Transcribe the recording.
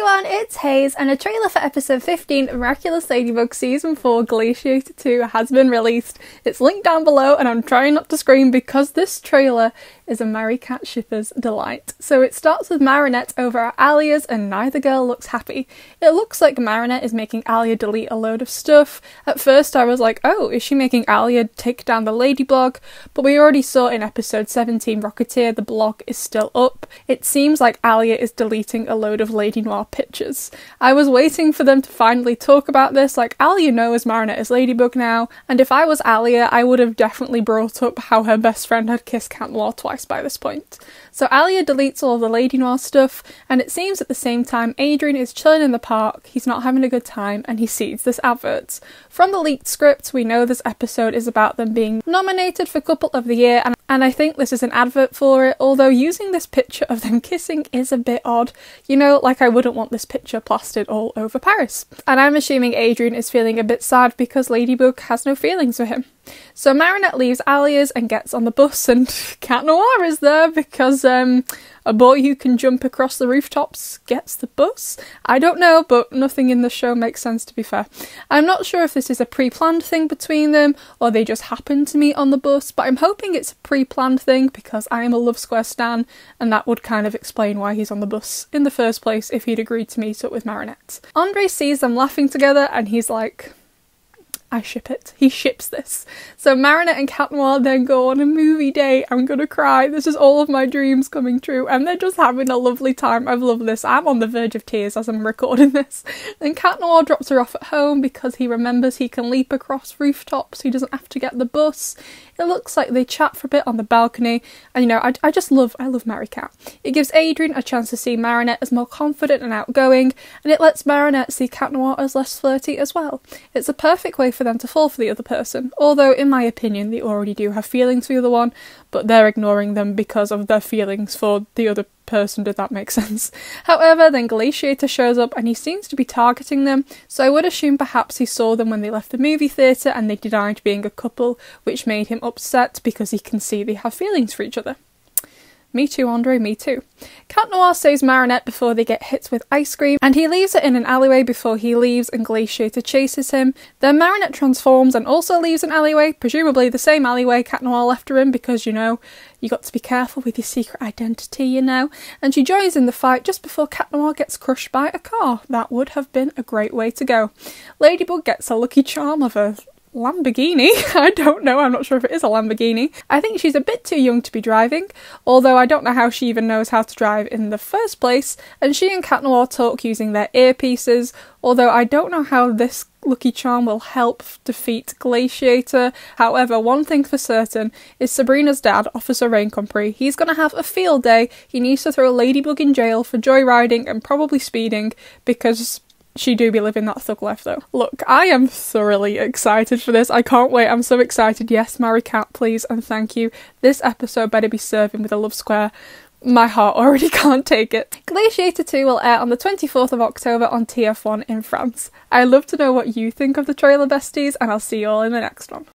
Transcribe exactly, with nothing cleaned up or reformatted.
everyone, it's Hayes, and a trailer for episode fifteen of Miraculous Ladybug Season four Glaciator two has been released. It's linked down below and I'm trying not to scream because this trailer is a Maricat shipper's delight. So it starts with Marinette over at Alia's and neither girl looks happy. It looks like Marinette is making Alia delete a load of stuff. At first I was like, oh, is she making Alia take down the lady blog? But we already saw in episode seventeen Rocketeer the blog is still up. It seems like Alia is deleting a load of Lady Noir pictures. I was waiting for them to finally talk about this, like Alia knows Marinette is Ladybug now, and if I was Alia I would have definitely brought up how her best friend had kissed Cat Noir twice by this point. So Alia deletes all of the Lady Noir stuff, and it seems at the same time Adrien is chilling in the park, he's not having a good time, and he sees this advert. From the leaked script we know this episode is about them being nominated for Couple of the Year, and, and I think this is an advert for it, although using this picture of them kissing is a bit odd. You know, like I wouldn't want this picture plastered all over Paris. And I'm assuming Adrien is feeling a bit sad because Ladybug has no feelings for him. So Marinette leaves Alia's and gets on the bus, and Cat Noir is there because um, a boy who can jump across the rooftops gets the bus? I don't know, but nothing in the show makes sense, to be fair. I'm not sure if this is a pre-planned thing between them or they just happen to meet on the bus, but I'm hoping it's a pre-planned thing because I am a Love Square stan and that would kind of explain why he's on the bus in the first place if he'd agreed to meet up with Marinette. Andre sees them laughing together and he's like, I ship it. He ships this. So Marinette and Cat Noir then go on a movie date. I'm gonna cry. This is all of my dreams coming true. And they're just having a lovely time. I've loved this. I'm on the verge of tears as I'm recording this. And Cat Noir drops her off at home because he remembers he can leap across rooftops. He doesn't have to get the bus. It looks like they chat for a bit on the balcony. And you know, I, I just love, I love Maricat. It gives Adrien a chance to see Marinette as more confident and outgoing. And it lets Marinette see Cat Noir as less flirty as well. It's a perfect way for for them to fall for the other person, although in my opinion they already do have feelings for the other one, but they're ignoring them because of their feelings for the other person, did that make sense? However, then Glaciator shows up and he seems to be targeting them, so I would assume perhaps he saw them when they left the movie theatre and they denied being a couple, which made him upset because he can see they have feelings for each other. Me too, Andre, me too. Cat Noir saves Marinette before they get hit with ice cream, and he leaves her in an alleyway before he leaves and Glaciator chases him. Then Marinette transforms and also leaves an alleyway, presumably the same alleyway Cat Noir left her in because, you know, you got to be careful with your secret identity, you know. And she joins in the fight just before Cat Noir gets crushed by a car. That would have been a great way to go. Ladybug gets a lucky charm of a Lamborghini. I don't know, I'm not sure if it is a Lamborghini. I think she's a bit too young to be driving, although I don't know how she even knows how to drive in the first place, and she and Cat Noir talk using their earpieces, although I don't know how this lucky charm will help defeat Glaciator. However, one thing for certain is Sabrina's dad, Officer Raincomprey. He's gonna have a field day. He needs to throw Ladybug in jail for joyriding and probably speeding because she do be living that thug life though. Look, I am thoroughly excited for this. I can't wait. I'm so excited. Yes, Maricat, please and thank you. This episode better be serving with a Love Square. My heart already can't take it. Glaciator two will air on the twenty-fourth of October on T F one in France. I'd love to know what you think of the trailer, besties, and I'll see you all in the next one.